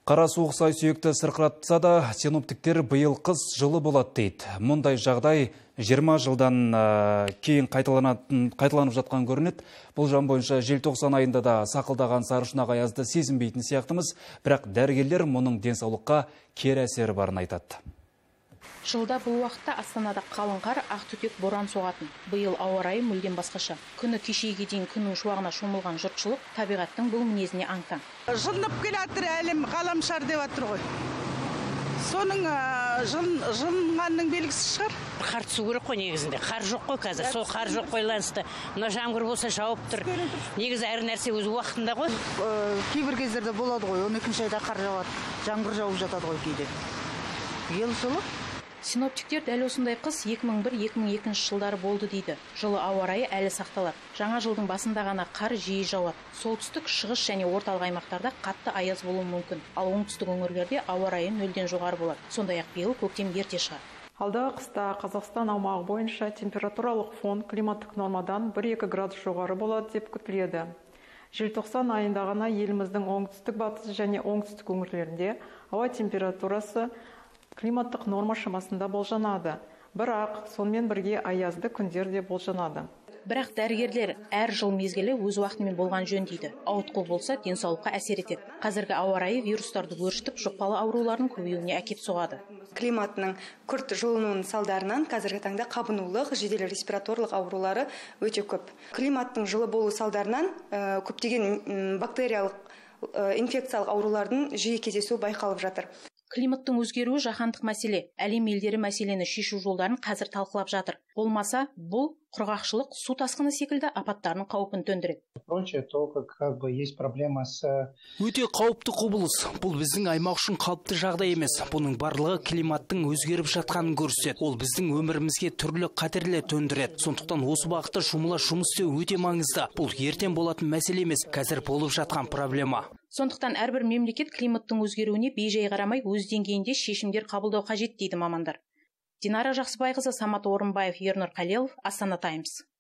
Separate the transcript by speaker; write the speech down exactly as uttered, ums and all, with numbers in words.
Speaker 1: Қара суық сай сүйекті сырқыратса да, синоптиктер биыл қыс жылы болады дейді. Мұндай жағдай жиырма жылдан кейін қайталанып жатқан көрінеді. Бұл жан бойынша желтоқсан айында да сақылдаған сарышұнақ аязды сезінбейтін сияқтымыз, бірақ дәрігерлер мұның денсаулыққа кері әсері барын айтады.
Speaker 2: Жылда бұл уақытта Астанада қалың қар, ақтүтек боран соғатын. Биыл ауа райы мүлдем басқаша. Күні кешеге дейін күннің шуағына шомылған жұртшылық табиғаттың бұл мінезіне аң-таң.
Speaker 3: Жылынып келатыр, әлем ғаламшар деп жатыр ғой. Соның жылынғанның белгісі шығар.
Speaker 4: Қар түсу керек қой негізінде. Қар жоқ қой қазір. Сол қар жоқ қойланысты. Мына жаңбыр болса жауып тұр. Негізі әр нәрсе өз уақытында ғой.
Speaker 3: Кейбір кездерде болады ғой. он екінші айда қар жауады. Жаңбыр жауып жатады ғой кейде. Ел солы.
Speaker 2: Синоптиктер дәл осындай қыс екі мың бір - екі мың екінші жылдары болды дейді. Жылы ауа райы әлі сақталады. Жаңа жылдың басында ғана қар жиі жауады. Солтүстік, шығыс және орталық аймақтарда қатты аяз болуы мүмкін. Ал оңтүстік өңірлерде ауа райы нөлден жоғары болады. Сондай-ақ биыл көктем ерте шығар.
Speaker 5: Алдағы қыста Қазақстан аумағы бойынша температуралық фон климаттық нормадан бір-екі градус жоғары болады деп күтіледі. Желтоқсан айында ғана еліміздің оңтүстік, батыс және оңтүстік өңірлерінде ауа температурасы климаттық норма шамасында болжанады. Бірақ сонымен бірге аязды күндер де болжанады.
Speaker 2: Бірақ дәрігерлер әр жыл мезгілі өз уақытымен болған жөн дейді. Ауытқу болса денсаулыққа әсер етеді. Қазіргі ауа райы вирустарды өршітіп, жұқпалы аурулардың көбеюіне әкеп соғады.
Speaker 6: Климаттың күрт жылынуының салдарынан қазіргі таңда қабынулық, жедел респираторлық аурулары өте көп. Климаттың жылы болу салдарынан көптеген бактериялық инфекциялық аурулардың жиі кездесуі байқалып жатыр.
Speaker 2: Климаттың өзгеруі жаһандық мәселе. Әлем елдері мәселені шешу жолдарын қазір талқылап жатыр. Болмаса, бұл құрғақшылық, су тасқыны секілді апаттардың қаупін төндіреді.
Speaker 7: Өте қауіпті құбылыс. Бұл біздің аймақ үшін қалыпты жағдай емес. Бұның барлығы климаттың өзгеріп жатқанын көрсетеді. Ол біздің өмірімізге түрлі қатерлер төндіреді. Сондықтан осы бағытта жұмыла жұмыс істеу өте маңызды. Бұл ертең болатын мәселе емес, қазір болып жатқан проблема.
Speaker 2: Сондықтан әрбір мемлекет климаттың өзгеруіне бей-жай қарамай өз деңгейінде шешімдер қабылдау қажет дейді мамандар. Динара Жақсыбайқызы, Самат Орынбаев, Ернұр Қалелов, Астана Таймс.